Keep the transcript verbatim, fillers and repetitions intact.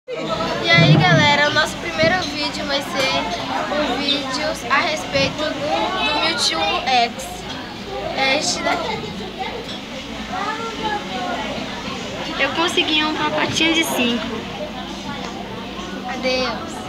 E aí galera, o nosso primeiro vídeo vai ser um vídeo a respeito do, do Mewtwo X. É este daqui. Eu consegui um pacotinho de cinco. Adeus.